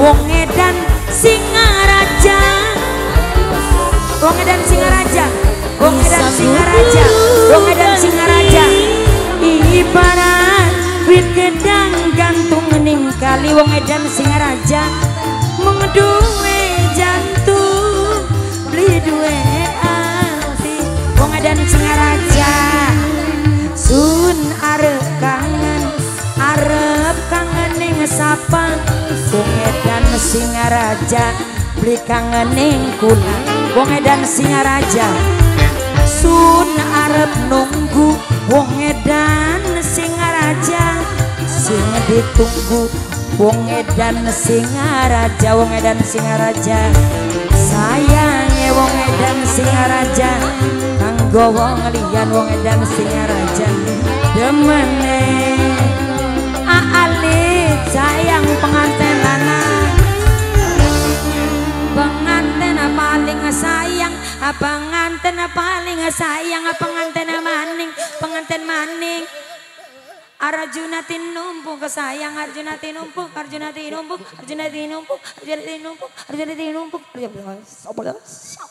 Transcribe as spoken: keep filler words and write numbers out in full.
wong edan Singaraja, wong edan Singaraja, wong edan Singaraja, wong edan Singaraja. Ibarat wit gedang gantung ning kali, wong edan Singaraja mengeduwe jantung beli duwe ati, wong edan Singaraja. Sun arep kangen, arep kangen ning sapa, wong edan Singaraja beli kangen ning kula, wong edan Singaraja. Sun arep nunggu, wong edan Singaraja sing ditunggu, wong edan Singaraja, wong edan Singaraja. Sayange wong edan Singaraja kanggo wong liyan, wong edan Singaraja demene aalit sayang pengantin lanang, pengantin paling sayang, pengantin paling sayang, pengantin maning, pengantin maning. Arjuna tinumpuk sayang, Arjuna tinumpuk, Arjuna tinumpuk, Arjuna tinumpuk, Arjuna tinumpuk, Arjuna tinumpuk, Arjuna tinumpuk.